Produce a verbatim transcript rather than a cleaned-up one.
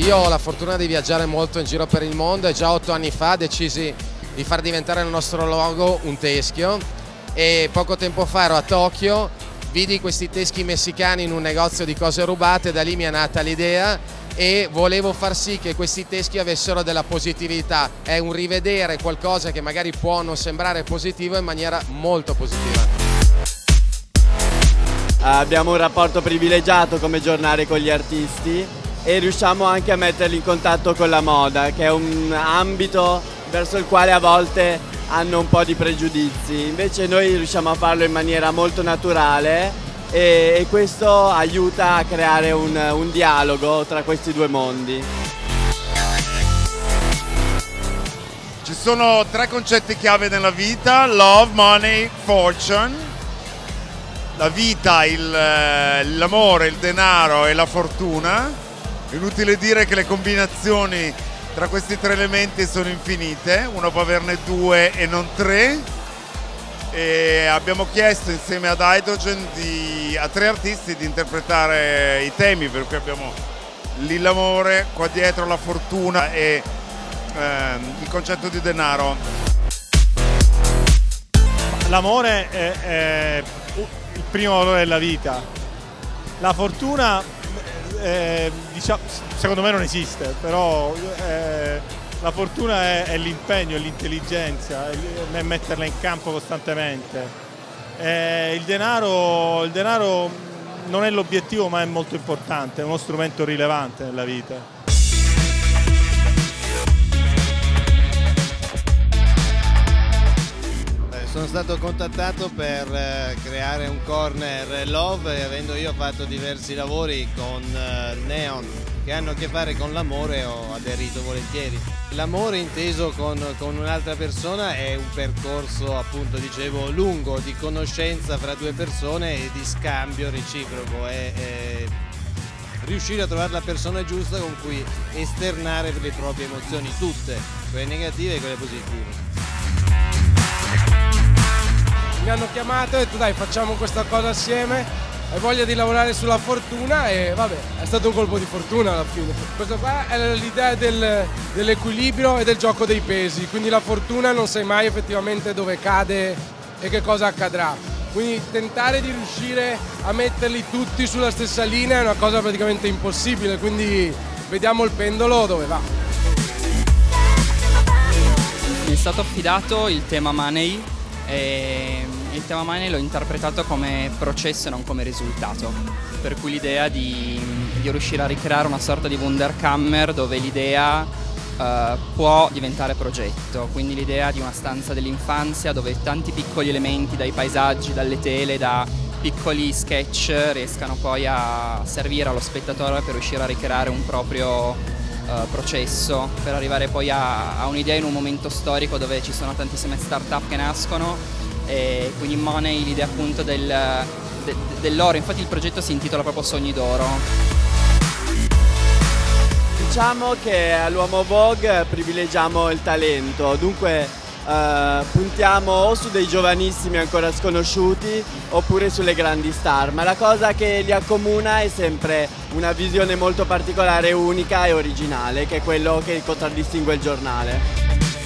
Io ho la fortuna di viaggiare molto in giro per il mondo e già otto anni fa decisi di far diventare il nostro logo un teschio, e poco tempo fa ero a Tokyo, vidi questi teschi messicani in un negozio di cose rubate, da lì mi è nata l'idea e volevo far sì che questi teschi avessero della positività. È un rivedere qualcosa che magari può non sembrare positivo in maniera molto positiva. Abbiamo un rapporto privilegiato come giornale con gli artisti e riusciamo anche a metterli in contatto con la moda, che è un ambito verso il quale a volte hanno un po' di pregiudizi. Invece noi riusciamo a farlo in maniera molto naturale e, e questo aiuta a creare un, un dialogo tra questi due mondi. Ci sono tre concetti chiave nella vita: love, money, fortune. La vita, l'amore, il, il denaro e la fortuna. Inutile dire che le combinazioni tra questi tre elementi sono infinite, uno può averne due e non tre, e abbiamo chiesto insieme ad Hydrogen di, a tre artisti di interpretare i temi, per cui abbiamo lì l'amore, qua dietro la fortuna e ehm, il concetto di denaro. L'amore è, è il primo valore della vita, la fortuna Eh, diciamo, secondo me non esiste, però eh, la fortuna è, è l'impegno, è l'intelligenza, è metterla in campo costantemente. Eh, il denaro, il denaro non è l'obiettivo, ma è molto importante, è uno strumento rilevante nella vita. Sono stato contattato per creare un corner Love, e avendo io fatto diversi lavori con Neon che hanno a che fare con l'amore, ho aderito volentieri. L'amore inteso con, con un'altra persona è un percorso, appunto dicevo, lungo, di conoscenza fra due persone e di scambio reciproco. È, è riuscire a trovare la persona giusta con cui esternare le proprie emozioni, tutte, quelle negative e quelle positive. Mi hanno chiamato e detto dai, facciamo questa cosa assieme, hai voglia di lavorare sulla fortuna, e vabbè, è stato un colpo di fortuna alla fine. Questo qua è l'idea del, dell'equilibrio e del gioco dei pesi, quindi la fortuna non sai mai effettivamente dove cade e che cosa accadrà. Quindi tentare di riuscire a metterli tutti sulla stessa linea è una cosa praticamente impossibile, quindi vediamo il pendolo dove va. Mi è stato affidato il tema Money e il tema Money l'ho interpretato come processo e non come risultato, per cui l'idea di, di riuscire a ricreare una sorta di Wunderkammer dove l'idea uh, può diventare progetto, quindi l'idea di una stanza dell'infanzia dove tanti piccoli elementi, dai paesaggi, dalle tele, da piccoli sketch, riescano poi a servire allo spettatore per riuscire a ricreare un proprio uh, processo, per arrivare poi a, a un'idea in un momento storico dove ci sono tantissime start-up che nascono, e quindi Money, l'idea appunto del, de, dell'oro. Infatti il progetto si intitola proprio Sogni d'oro. Diciamo che all'Uomo Vogue privilegiamo il talento, dunque eh, puntiamo o su dei giovanissimi ancora sconosciuti oppure sulle grandi star, ma la cosa che li accomuna è sempre una visione molto particolare, unica e originale, che è quello che contraddistingue il giornale.